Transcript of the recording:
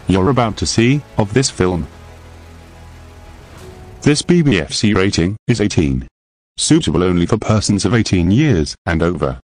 you're about to see of this film. This BBFC rating is 18. Suitable only for persons of 18 years and over.